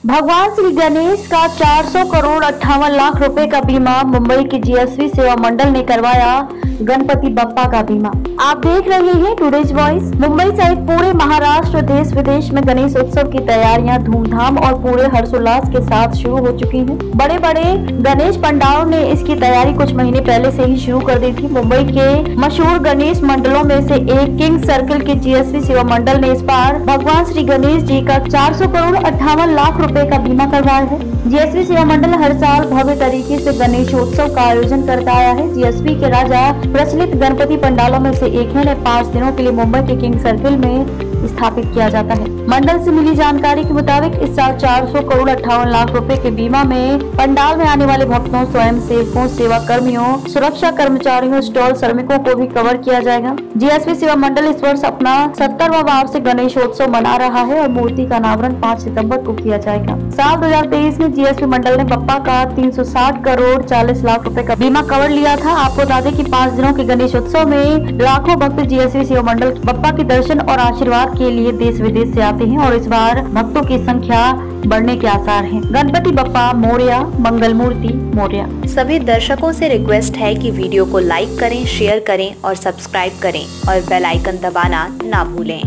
भगवान श्री गणेश का 400 करोड़ 58 लाख रुपए का बीमा। मुंबई के जीएसवी सेवा मंडल ने करवाया गणपति बप्पा का बीमा। आप देख रहे हैं टुडेज वॉइस। मुंबई सहित पूरे महाराष्ट्र देश विदेश में गणेश उत्सव की तैयारियां धूमधाम और पूरे हर्षोल्लास के साथ शुरू हो चुकी हैं। बड़े बड़े गणेश पंडालों ने इसकी तैयारी कुछ महीने पहले से ही शुरू कर दी थी। मुंबई के मशहूर गणेश मंडलों में से एक किंग सर्किल के जीएसवी सेवा मंडल ने इस बार भगवान श्री गणेश जी का 400 करोड़ 58 लाख रुपए का बीमा करवाया है। जीएसवी सेवा मंडल हर साल भव्य तरीके से गणेशोत्सव का आयोजन करता आया है। जीएसवी के राजा प्रचलित गणपति पंडालों में से एक है। 5 दिनों के लिए मुंबई के किंग सर्किल में स्थापित किया जाता है। मंडल से मिली जानकारी के मुताबिक इस साल 400 करोड़ 58 लाख रुपए के बीमा में पंडाल में आने वाले भक्तों, स्वयं सेवकों, सेवा कर्मियों, सुरक्षा कर्मचारियों, स्टॉल श्रमिकों को भी कवर किया जाएगा। जीएसवी सेवा मंडल इस वर्ष अपना 70वां वार्षिक गणेशोत्सव मना रहा है और मूर्ति का अनावरण 5 सितंबर को किया जाएगा। साल 2023 में जीएसवी मंडल ने बप्पा का 360 करोड़ 40 लाख रुपए का बीमा कवर लिया था। आपको बता दें कि 5 दिनों के गणेशोत्सव में लाखों भक्त जीएसवी सेवा मंडल बप्पा के दर्शन और आशीर्वाद के लिए देश विदेश से आते हैं और इस बार भक्तों की संख्या बढ़ने के आसार हैं। गणपति बप्पा मोरया, मंगल मूर्ति मोरया। सभी दर्शकों से रिक्वेस्ट है कि वीडियो को लाइक करें, शेयर करें और सब्सक्राइब करें और बेल आइकन दबाना ना भूलें।